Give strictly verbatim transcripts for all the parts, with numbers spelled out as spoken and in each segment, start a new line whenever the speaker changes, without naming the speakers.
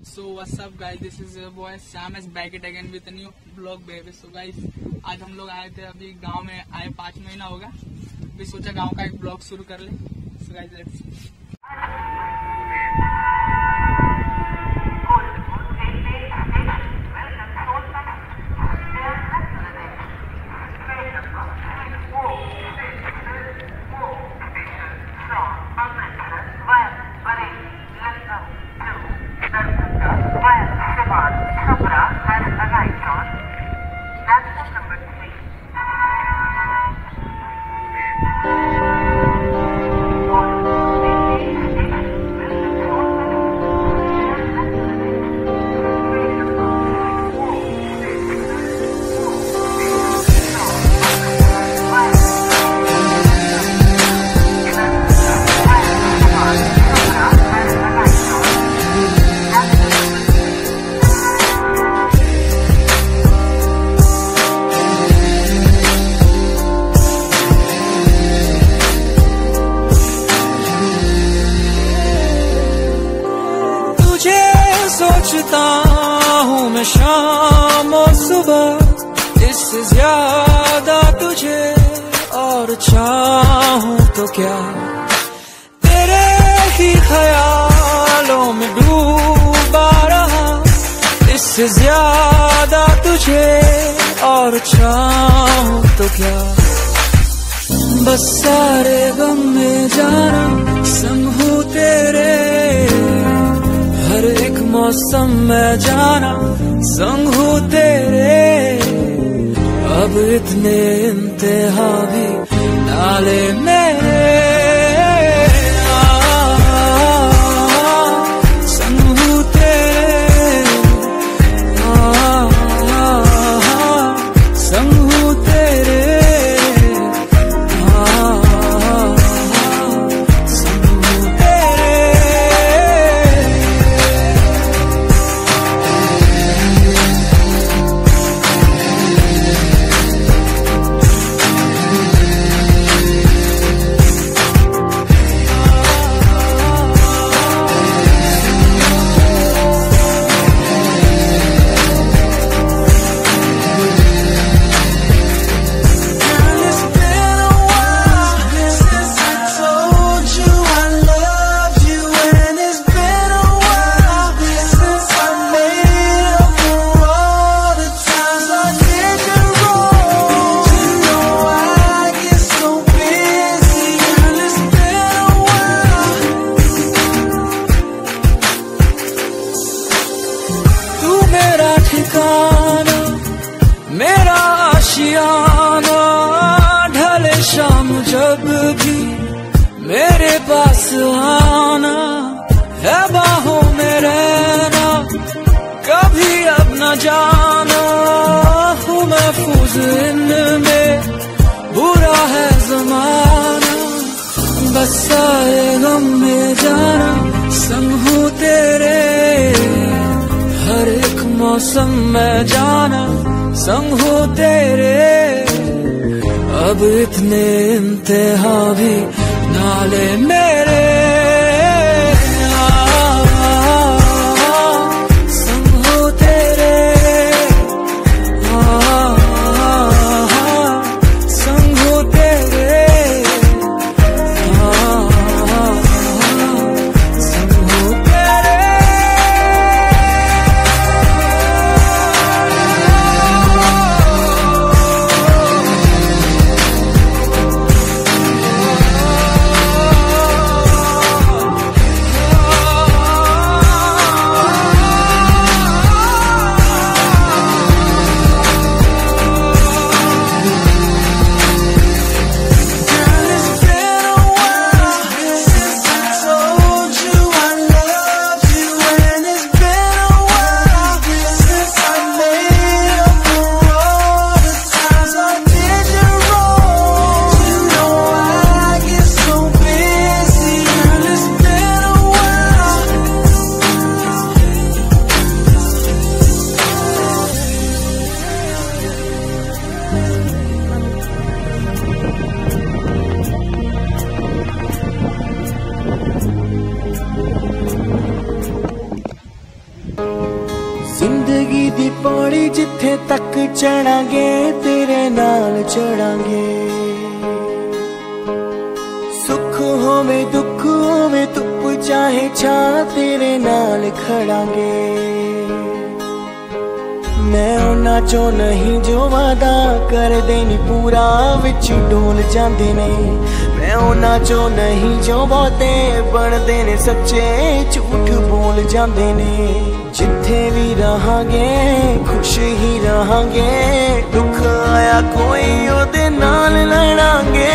So what's up guys, this is your boy Sam is back it again with a new vlog baby. So guys, आज हम लोग आए थे, अभी गांव में आए पाँच महीना होगा, अभी सोचा गांव का एक ब्लॉग शुरू कर ले. So guys, let's
सोचता हूँ मैं शाम और सुबह, इससे ज्यादा तुझे और चाहूँ तो क्या. तेरे ही ख्यालों में डूबा रहा, इससे ज्यादा तुझे और चाहूँ तो क्या. बस सारे गम में जाना संग हूँ तेरे, हर एक मौसम में जाना संग हूँ तेरे. अब इतने इंतहा भी नाले मेरे, संग हूँ तेरे, संग हूँ तेरे. ठिकाना मेरा आशियाना, ढले शाम जब भी मेरे पास आना, है बाहों में रहना कभी अब न जाना. हूँ महफूज इनमें, बुरा है जमाना. बस सारे गम में जाना संग हूँ तेरे, हर एक मौसम में जाना संग हूँ तेरे. अब इतने इंतहा भी नाले मेरे, संग हूँ तेरे, संग हूँ तेरे. दी पौड़ी जिथे तक चढ़ांगे तेरे नाल चढ़ांगे। सुख होवे दुख होवे धुप चाहे छा तेरे नाल खड़ांगे। मैं उन्हां चों नहीं जो वादा करदे नी पूरा विच डोल जांदे ने। मैं उन्हां चों नहीं जो बहुते बनदे ने सच्चे झूठ बोल जांदे ने। जिथे भी रहांगे खुश ही रहांगे, दुख आया कोई ओदे नाल लड़ांगे।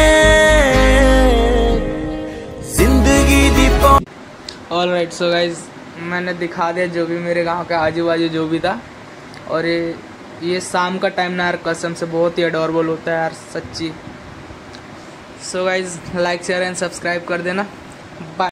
जिंदगी दी
ऑल राइट, सो गाइज मैंने दिखा दिया जो भी मेरे गांव के आजू बाजू जो भी था। और ये ये शाम का टाइम ना यार कसम से बहुत ही अडोरेबल होता है यार सच्ची। So guys like share and subscribe कर देना। बाय।